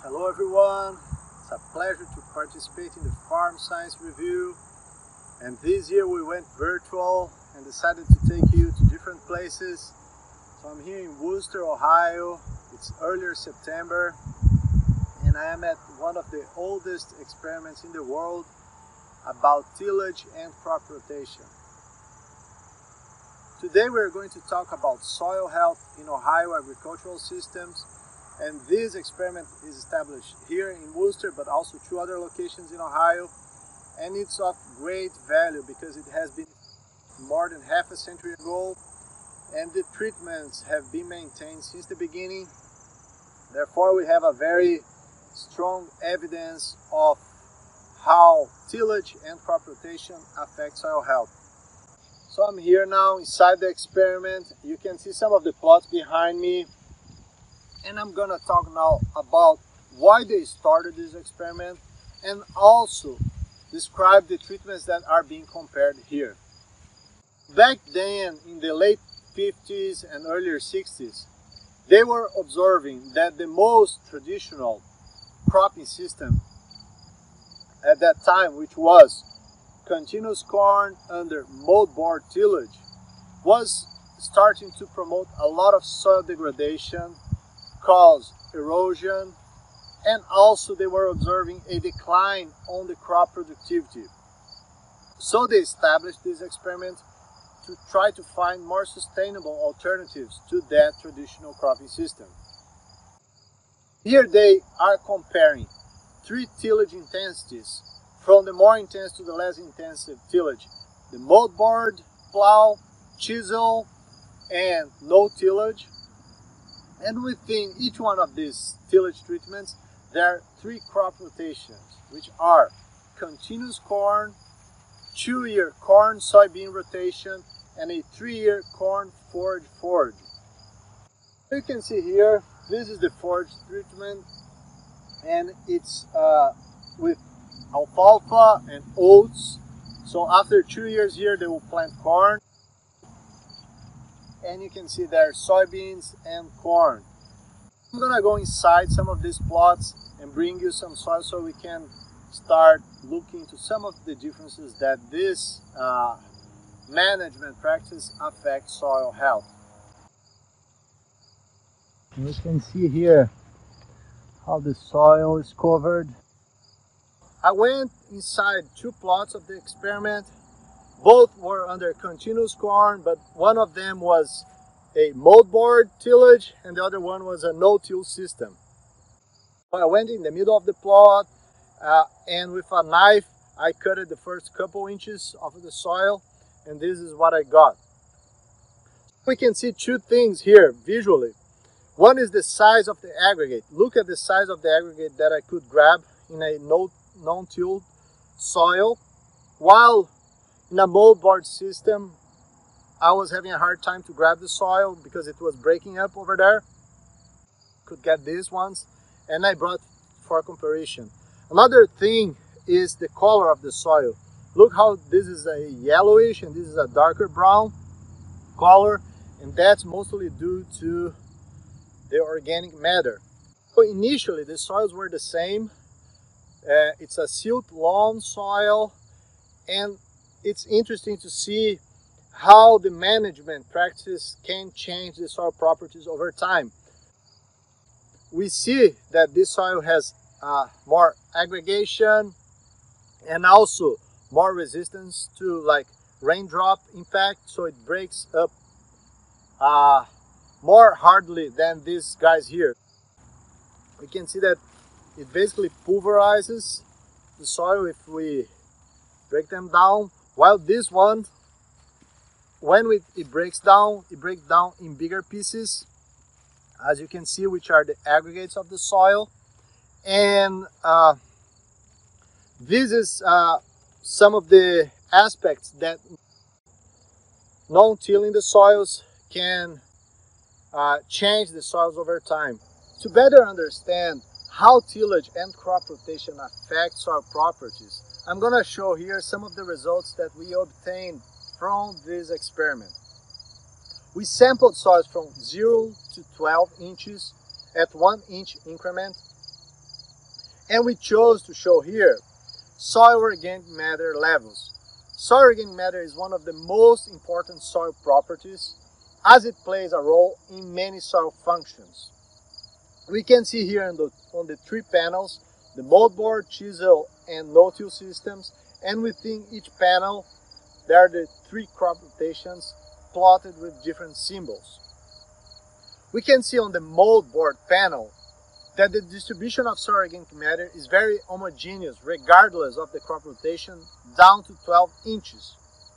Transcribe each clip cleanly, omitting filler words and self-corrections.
Hello everyone, it's a pleasure to participate in the Farm Science Review, and this year we went virtual and decided to take you to different places. So I'm here in Wooster, Ohio. It's earlier September and I am at one of the oldest experiments in the world about tillage and crop rotation. Today we're going to talk about soil health in Ohio agricultural systems. And this experiment is established here in Wooster, but also two other locations in Ohio. And it's of great value because it has been more than half a century ago, and the treatments have been maintained since the beginning. Therefore, we have a very strong evidence of how tillage and crop rotation affect soil health. So I'm here now inside the experiment. You can see some of the plots behind me. And I'm gonna talk now about why they started this experiment and also describe the treatments that are being compared here. Back then, in the late 50s and earlier 60s, they were observing that the most traditional cropping system at that time, which was continuous corn under moldboard tillage, was starting to promote a lot of soil degradation, cause erosion, and also they were observing a decline on the crop productivity. So they established this experiment to try to find more sustainable alternatives to that traditional cropping system. Here they are comparing three tillage intensities from the more intense to the less intensive tillage: the moldboard, plow, chisel, and no tillage. And within each one of these tillage treatments, there are three crop rotations, which are continuous corn, 2-year corn soybean rotation, and a 3-year corn forage. You can see here, this is the forage treatment, and it's with alfalfa and oats. So after 2 years here, they will plant corn. And you can see there soybeans and corn. I'm gonna go inside some of these plots and bring you some soil so we can start looking into some of the differences that this management practice affects soil health. You can see here how the soil is covered. I went inside two plots of the experiment. Both were under continuous corn, but one of them was a moldboard tillage and the other one was a no-till system. So I went in the middle of the plot and with a knife I cut the first couple inches of the soil, and this is what I got. We can see two things here visually. One is the size of the aggregate. Look at the size of the aggregate that I could grab in a non-tilled soil, while in a moldboard system, I was having a hard time to grab the soil because it was breaking up over there. Could get these ones, and I brought for comparison. Another thing is the color of the soil. Look how this is a yellowish and this is a darker brown color, and that's mostly due to the organic matter. So initially the soils were the same. It's a silt loam soil, and it's interesting to see how the management practice can change the soil properties over time. We see that this soil has more aggregation and also more resistance to like raindrop impact, so it breaks up more hardly than these guys here. We can see that it basically pulverizes the soil if we break them down, while this one, when it breaks down in bigger pieces, as you can see, which are the aggregates of the soil. And this is some of the aspects that non-tilling the soils can change the soils over time. To better understand how tillage and crop rotation affect soil properties, I'm going to show here some of the results that we obtained from this experiment. We sampled soils from 0 to 12 inches at 1 inch increment, And we chose to show here soil organic matter levels. Soil organic matter is one of the most important soil properties as it plays a role in many soil functions. We can see here on the 3 panels the moldboard, chisel and no-till systems, and within each panel there are the 3 crop rotations plotted with different symbols. We can see on the moldboard panel that the distribution of soil organic matter is very homogeneous regardless of the crop rotation down to 12 inches.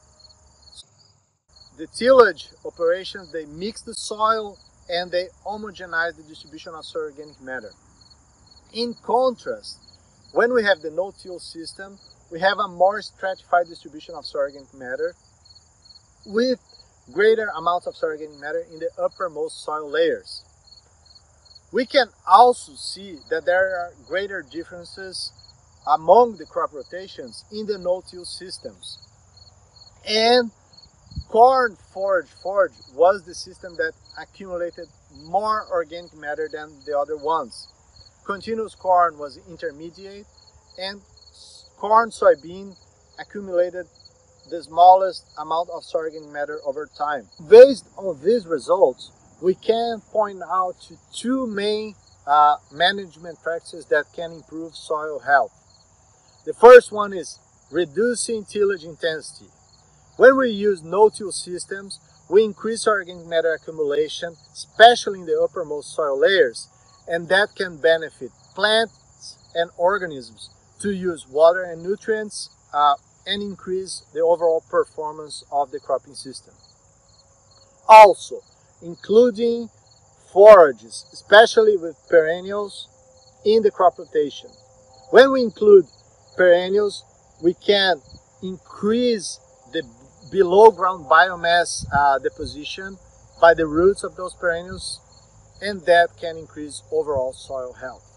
The tillage operations, they mix the soil and they homogenize the distribution of soil organic matter. In contrast, when we have the no-till system, we have a more stratified distribution of soil organic matter with greater amounts of soil organic matter in the uppermost soil layers. We can also see that there are greater differences among the crop rotations in the no-till systems. And corn forage was the system that accumulated more organic matter than the other ones. Continuous corn was intermediate, and corn soybean accumulated the smallest amount of soil organic matter over time. Based on these results, we can point out to 2 main management practices that can improve soil health. The first one is reducing tillage intensity. When we use no-till systems, we increase organic matter accumulation, especially in the uppermost soil layers, and that can benefit plants and organisms to use water and nutrients and increase the overall performance of the cropping system. Also, including forages, especially with perennials in the crop rotation. When we include perennials, we can increase the below ground biomass deposition by the roots of those perennials, and that can increase overall soil health.